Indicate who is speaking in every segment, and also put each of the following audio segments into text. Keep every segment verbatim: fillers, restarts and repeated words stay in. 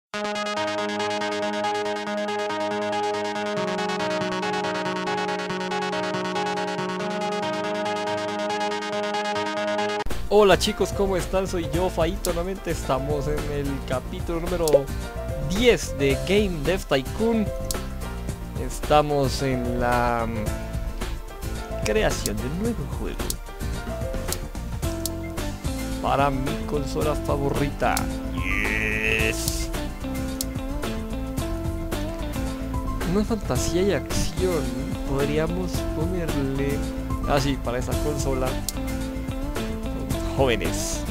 Speaker 1: Hola chicos, ¿cómo están? Soy yo, Faito, nuevamente estamos en el capítulo número diez de Game Dev Tycoon. Estamos en la um, creación de un nuevo juego para mi consola favorita. Yes. Una fantasía y acción. Podríamos ponerle... Ah, sí, para esa consola. Jóvenes.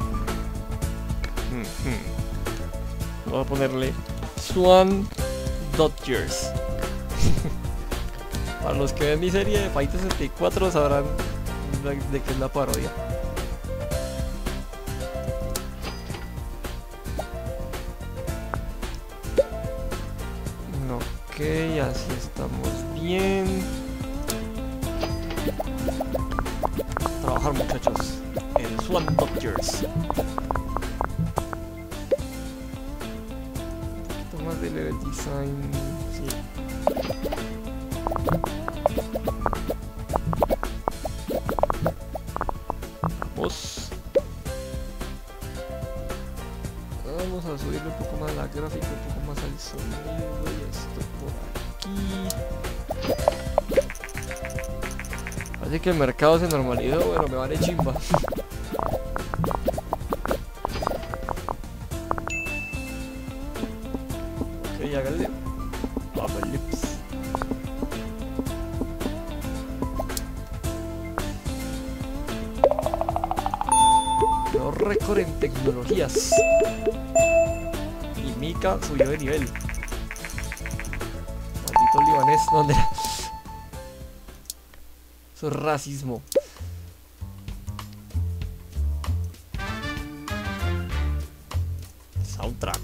Speaker 1: Mm-hmm. Voy a ponerle Swan Dodgers. Para los que ven mi serie de Fighter sesenta y cuatro sabrán de, de qué es la parodia. Ok, así estamos bien. Trabajar, muchachos. El Swan Dodgers. Un poquito más de level design. Sí. Vamos. Vamos a subirle un poco más la gráfica, un poco más al sonido y esto por aquí. Así que el mercado se normalizó, bueno, me vale chimba. Ok, hágale. Upper lips. Nuevo récord en tecnologías. Y Mika subió de nivel. Maldito libanés, ¿dónde era? Eso es racismo. Soundtrack.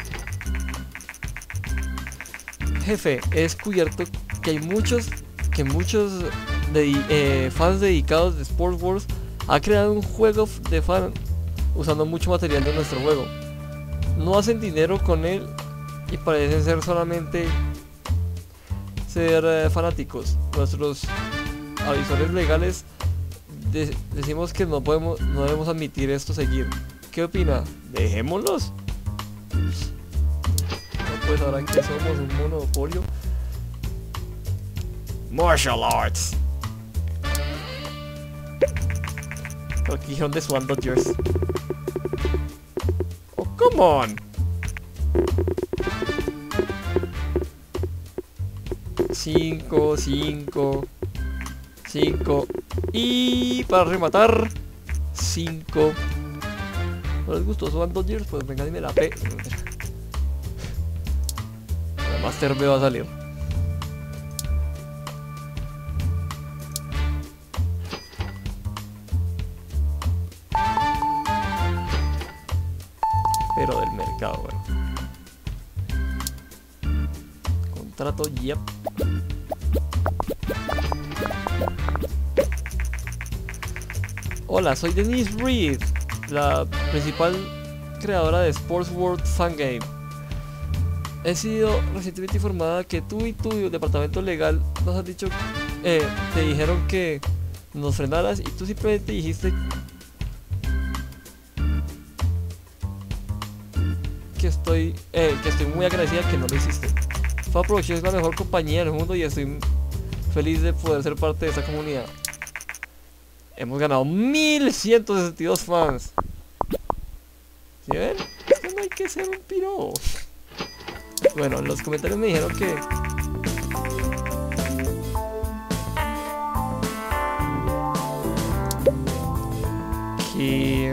Speaker 1: Jefe, he descubierto que hay muchos que muchos de, eh, fans dedicados de Sports Wars ha creado un juego de fan usando mucho material de nuestro juego. No hacen dinero con él y parecen ser solamente ser eh, fanáticos. Nuestros avisores legales de decimos que no podemos, no debemos admitir esto seguir. ¿Qué opina? Dejémoslos. No, pues ahora que somos un monopolio. Martial Arts. Aquí dijeron de Swan Dodgers. Oh, come on. Cinco, cinco. cinco y para rematar cinco. ¿No les gustó Swan Dodgers? Pues venga, dime la P. La Master B va a salir. Pero del mercado, bueno. Contrato, yep. Hola, soy Denise Reed, la principal creadora de Sports World Fangame. He sido recientemente informada que tú y tu departamento legal nos han dicho, eh, te dijeron que nos frenaras y tú simplemente dijiste que estoy, eh, que estoy muy agradecida que no lo hiciste. Fa Production es la mejor compañía del mundo y estoy feliz de poder ser parte de esta comunidad. Hemos ganado mil ciento sesenta y dos fans. ¿Sí ven? Es que no hay que ser un piro. Bueno, en los comentarios me dijeron que... Que...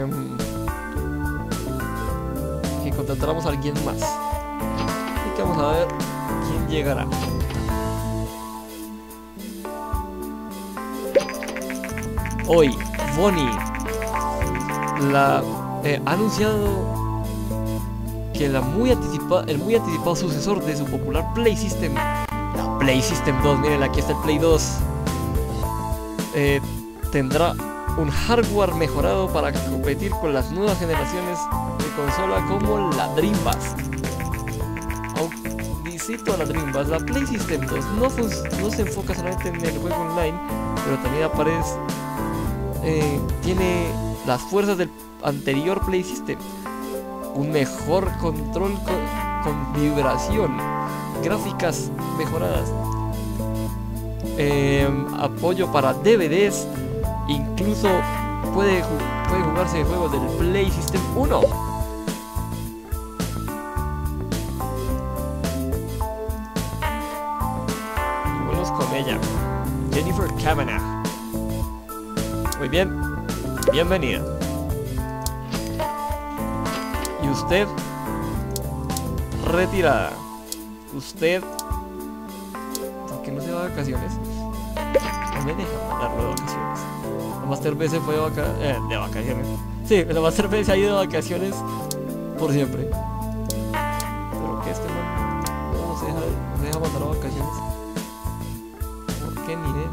Speaker 1: Que contratáramos a alguien más. Así que vamos a ver quién llegará. Hoy, Bonnie la, eh, ha anunciado que la muy anticipa, el muy anticipado sucesor de su popular Play System, la Play System dos, miren, aquí está el Play dos, eh, tendrá un hardware mejorado para competir con las nuevas generaciones de consola como la Dreamcast. visito a la Dreamcast. La Play System dos no, no se enfoca solamente en el juego online, pero también aparece, eh, tiene las fuerzas del anterior Play System, un mejor control con, con vibración, gráficas mejoradas, eh, apoyo para D V Ds, incluso puede, puede jugarse juegos del Play System uno. Con ella, Jennifer Cavanagh. Muy bien, bienvenida. Y usted, retirada. Usted, ¿por qué no se va de vacaciones? No me deja mandarlo de vacaciones. La Master B se fue de, vaca eh, de vacaciones. Sí, la Master B se ha ido de vacaciones por siempre. Pero que este man no se deja, no se deja mandar a vacaciones. ¿Qué ni idea?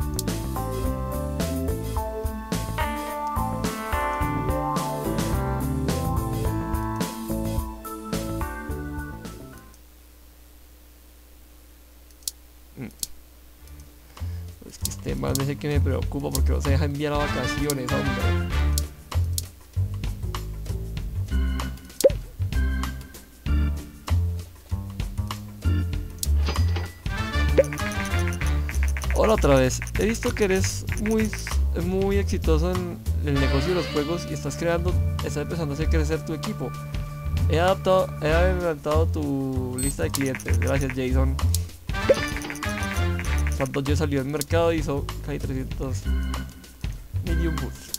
Speaker 1: Mm. Es que este man es el que me preocupa porque no se deja enviar a vacaciones, hombre. Hola otra vez, he visto que eres muy, muy exitoso en el negocio de los juegos y estás creando, estás empezando a hacer crecer tu equipo. He adaptado, he adelantado tu lista de clientes, gracias Jason. Cuando yo salió al mercado hizo casi trescientos medium boost.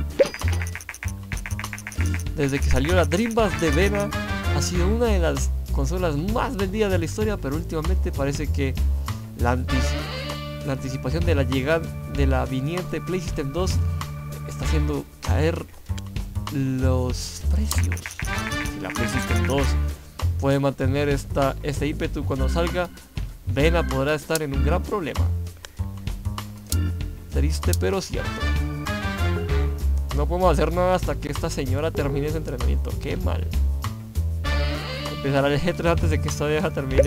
Speaker 1: Desde que salió la Dreamcast de Vena ha sido una de las consolas más vendidas de la historia, pero últimamente parece que la anticipación La anticipación de la llegada de la viniente Play System dos está haciendo caer los precios. Si la Play System dos puede mantener esta, este ímpetu cuando salga, Vena podrá estar en un gran problema. Triste pero cierto. No podemos hacer nada hasta que esta señora termine su entrenamiento. Qué mal. Empezará el G tres antes de que esta vieja termine.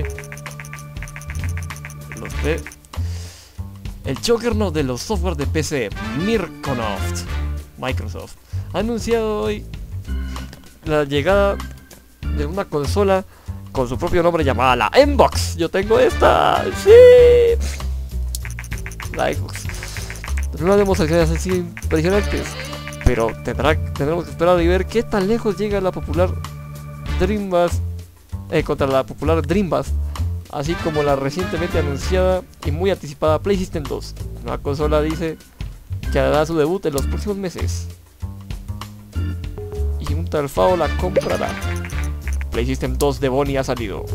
Speaker 1: Los P El juggernaut de los software de P C, Microsoft, Microsoft, ha anunciado hoy la llegada de una consola con su propio nombre llamada la Xbox. Yo tengo esta, sí, la Xbox. Unas demostraciones así impresionantes, pero tendrá, tendremos que esperar y ver qué tan lejos llega la popular Dreamcast eh, contra la popular Dreamcast, así como la recientemente anunciada y muy anticipada Play System dos. La consola dice que hará su debut en los próximos meses y un tal Fao la comprará. Play System dos de Bonnie ha salido.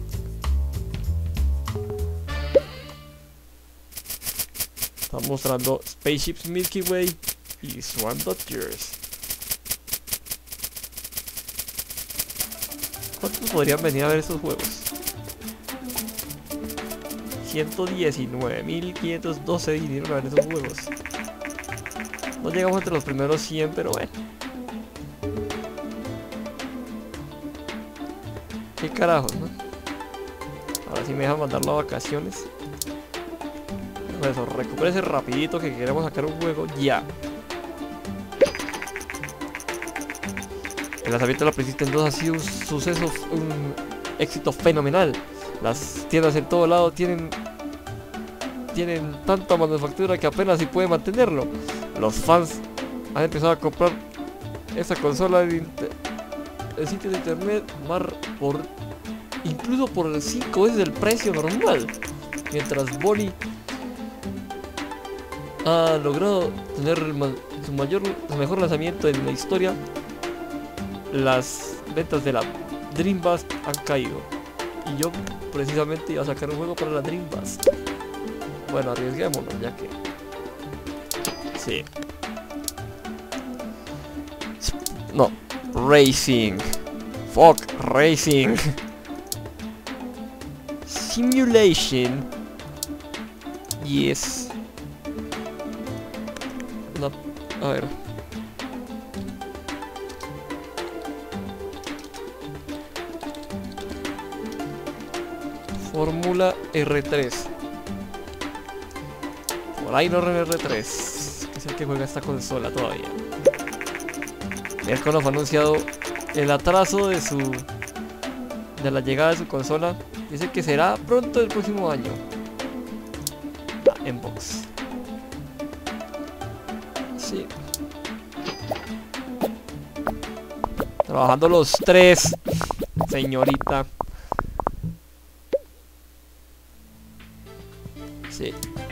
Speaker 1: Está mostrando Spaceships Milky Way y Swan Dodgers. ¿Cuántos podrían venir a ver estos juegos? ciento diecinueve mil quinientos doce vinieron a ver esos juegos. No llegamos entre los primeros cien, pero bueno. Qué carajos, ¿no? Ahora sí me dejan mandarlo a vacaciones. Bueno, eso, recupérese rapidito que queremos sacar un juego ya. El lanzamiento de la Play System dos ha sido un suceso, un éxito fenomenal. Las tiendas en todo lado tienen tienen tanta manufactura que apenas si puede mantenerlo. Los fans han empezado a comprar esta consola en el sitio de internet mar por incluso por cinco veces el precio normal, mientras Bonnie ha logrado tener el ma su mayor su mejor lanzamiento en la historia. Las ventas de la Dreamcast han caído y yo precisamente iba a sacar un juego para la Dreamcast. Bueno, arriesguémonos ya que sí. No, Racing. Fuck, Racing. Simulation. Yes. No, a ver. Fórmula R tres. Por ahí no R tres, que es el que juega esta consola todavía. Mirko nos ha anunciado el atraso de su de la llegada de su consola. Dice que será pronto el próximo año. Ah, en box. Sí. Trabajando los tres, señorita. Sí.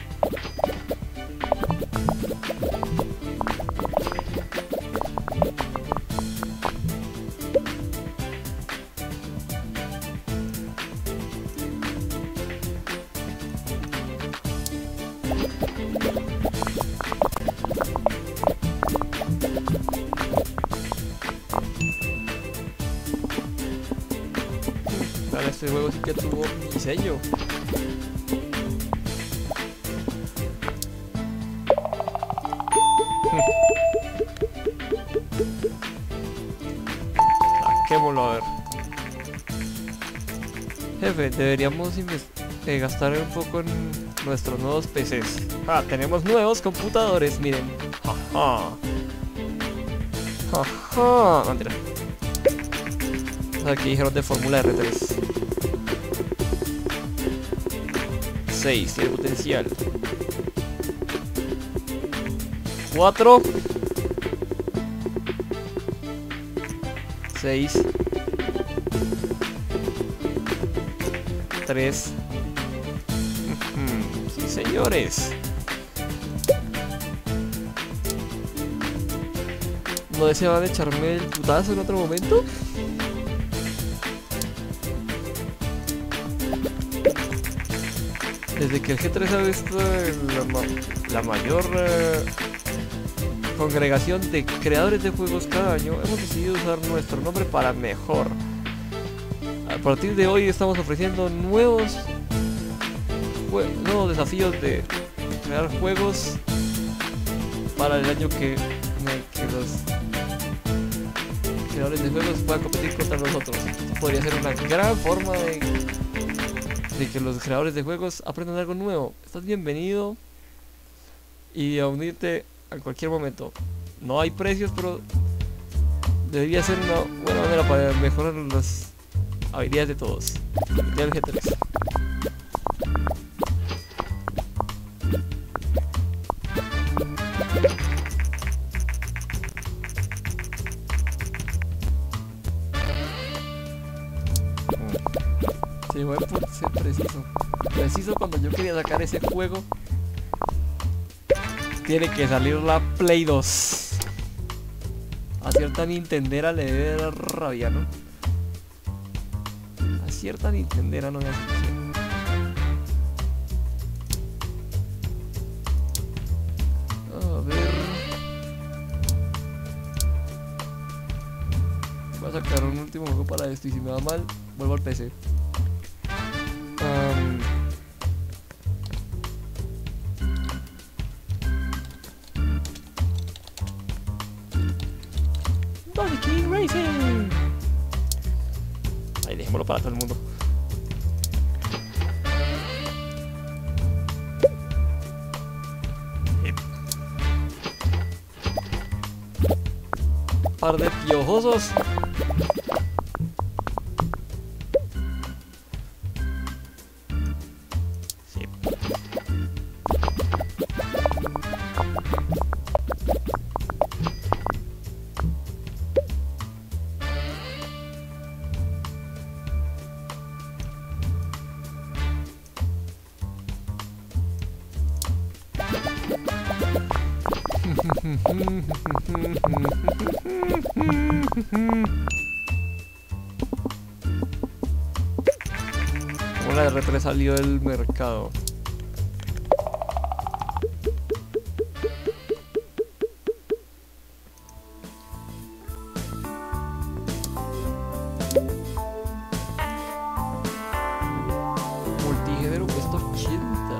Speaker 1: Este juego sí que tuvo diseño. Saquémoslo a ver. Jefe, deberíamos eh, gastar un poco en nuestros nuevos P Cs. Ah, tenemos nuevos computadores, miren. Ajá. Ajá. No, mentira. Aquí dijeron de Fórmula R tres. seis, tiene potencial. cuatro. seis. tres. Sí, señores. ¿No deseaban echarme el putazo en otro momento? Desde que el G tres ha visto la, la mayor eh, congregación de creadores de juegos cada año, hemos decidido usar nuestro nombre para mejor. A partir de hoy estamos ofreciendo nuevos, nuevos desafíos de crear juegos para el año que, que los creadores de juegos puedan competir contra nosotros. Esto podría ser una gran forma de... de que los creadores de juegos aprendan algo nuevo. Estás bienvenido y a unirte a cualquier momento. No hay precios, pero debería ser una buena manera para mejorar las habilidades de todos. Ya el G tres. Sí, bueno, por ser preciso. Preciso cuando yo quería sacar ese juego. Tiene que salir la Play dos. A cierta Nintendera le debe dar rabia, ¿no? A cierta Nintendera no me hace así. A ver. Voy a sacar un último juego para esto y si me va mal, vuelvo al P C. Um, Donkey King Racing. Ahí dejémoslo para todo el mundo. Par de piojosos. Una R tres salió del mercado. Multigénero cuesta ochenta.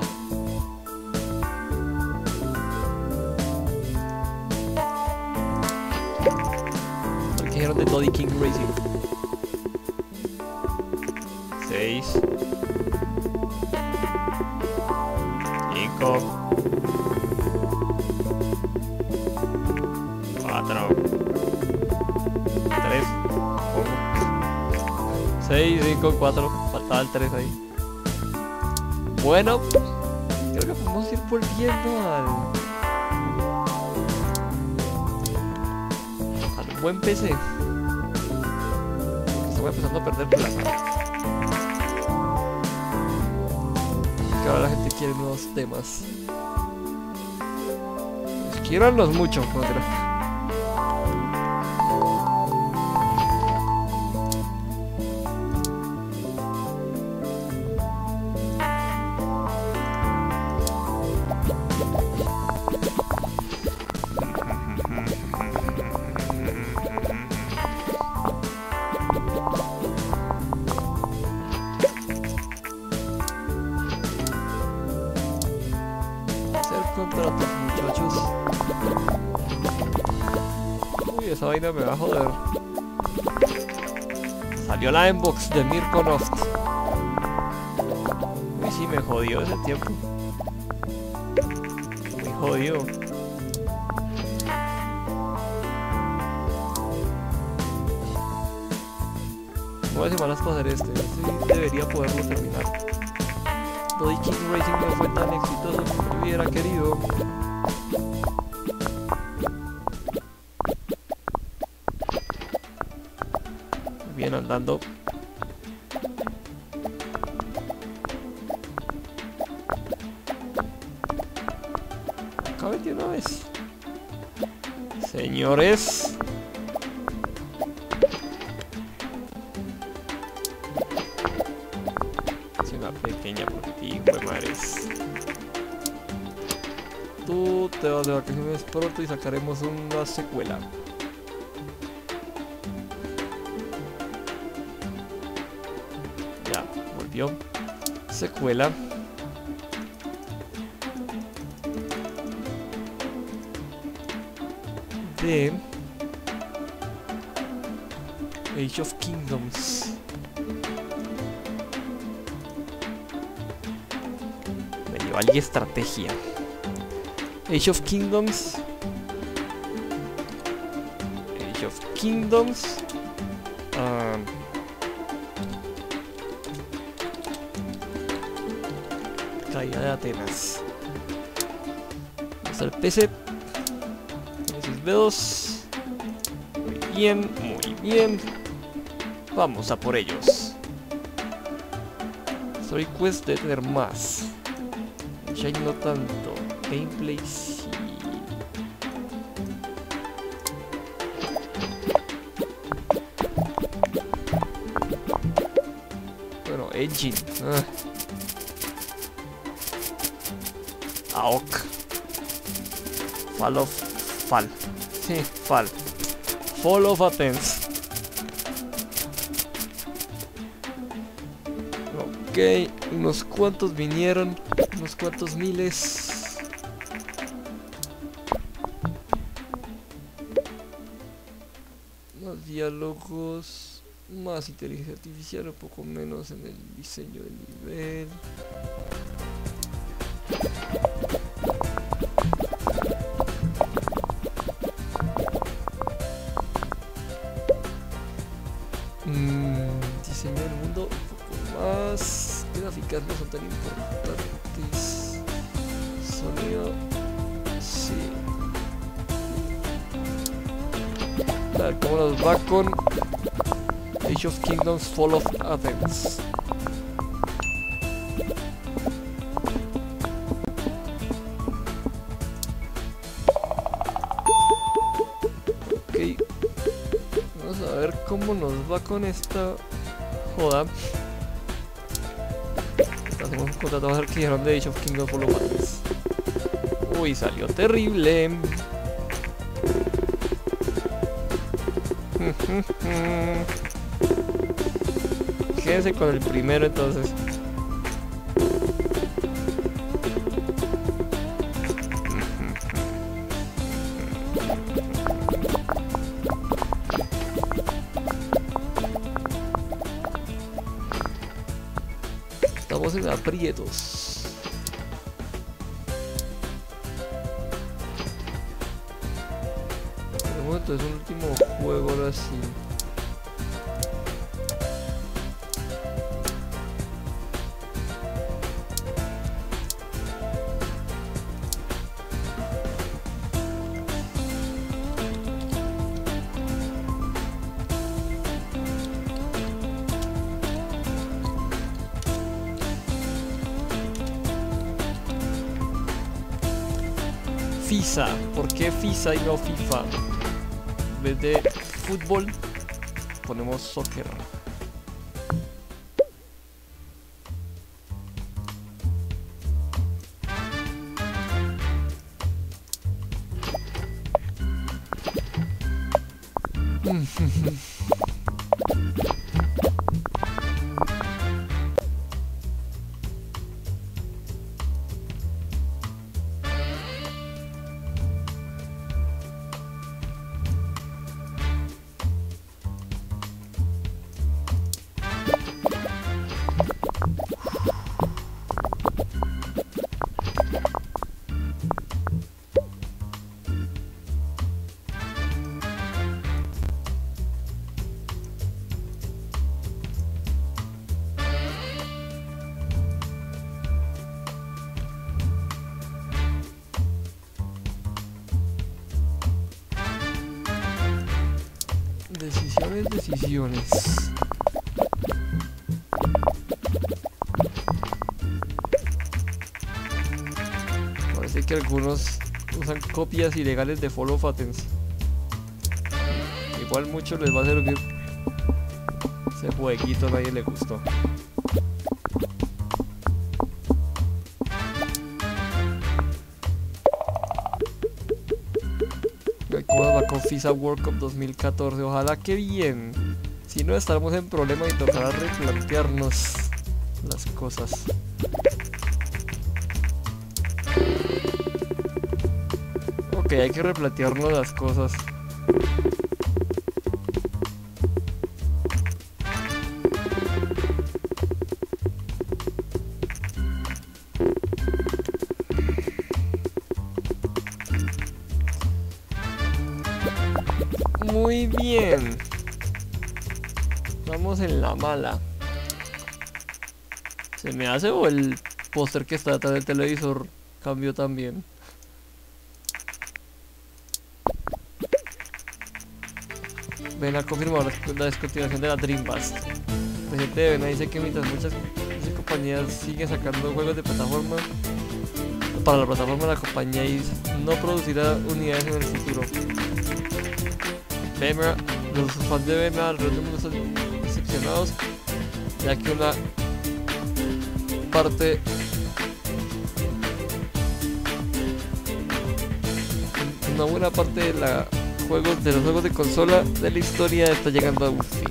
Speaker 1: Multigénero de Donkey King Racing. seis. cinco, cuatro, tres, seis, cinco, cuatro. Faltaba el tres ahí. Bueno, creo que podemos ir volviendo al, al buen P C. Estamos empezando a perder plaza. Que ahora la gente quiere nuevos temas. Pues quiéranlos mucho, no creo. Contratos, muchachos. Uy, esa vaina me va a joder. Salió la inbox de Mirko Noft. Uy, sí, me jodió ese tiempo. Muy jodido. Nueve semanas para hacer este. Este debería poderlo terminar. Doddy King Racing no fue tan exitoso como hubiera querido. Muy bien, andando. Acabe de una vez. Señores. Pequeña por ti, hijo de madres. Tú te vas de vacaciones pronto y sacaremos una secuela. Ya, volvió. Secuela. De Age of Kingdoms. Y estrategia. Age of Kingdoms. Age of Kingdoms. Um, caída de Atenas. Vamos al P C. Esos dedos. Muy bien, muy bien. Vamos a por ellos. Story Quest de tener más. Ya no tanto. Gameplay sí. Bueno, Engine. Ah. A O C. Fall of... Fall. Sí, Fall. Fall of Athens. Ok, unos cuantos vinieron. Unos cuantos miles. Más diálogos. Más inteligencia artificial. Un poco menos en el diseño del nivel. Mm, diseño del mundo un poco más. Gráficas no son tan importantes. Sonido. Sí. A ver cómo nos va con Age of Kingdoms Fall of Athens. Ok. Vamos a ver cómo nos va con esta joda. Hacemos un contrato a ver qué dijeron de Age of Kingdoms Fall of Athens. Uy, salió terrible. Quédense con el primero entonces. Estamos en aprietos. entonces un último juego ahora sí. FIFA, ¿por qué FIFA y no FIFA? En vez de fútbol, ponemos soccer. Decisiones, decisiones. Parece que algunos usan copias ilegales de Fall of Athens. Igual mucho les va a servir. Ese jueguito a nadie le gustó. ¿Cómo nos va con FIFA World Cup dos mil catorce? Ojalá que bien. Si no, estaremos en problema y tocará replantearnos las cosas. Ok, hay que replantearnos las cosas. Muy bien. Vamos en la mala. ¿Se me hace o el póster que está detrás del televisor cambió también? Ven a confirmar la descontinuación de la Dreamcast. El presidente de Vena dice que mientras muchas, muchas compañías siguen sacando juegos de plataforma para la plataforma, la compañía no producirá unidades en el futuro. B M A, los fans de B M A alrededor del mundo están decepcionados, ya que una parte una buena parte de, la juegos, de los juegos de consola de la historia está llegando a un fin.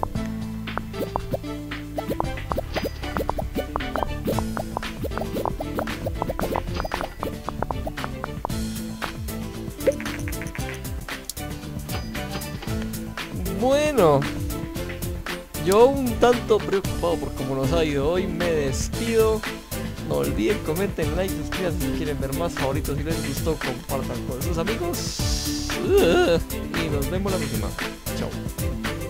Speaker 1: Bueno, yo un tanto preocupado por cómo nos ha ido hoy, me despido. No olviden, comenten, like, suscríbanse si quieren ver más favoritos. Si les gustó, compartan con sus amigos. Y nos vemos la próxima. Chao.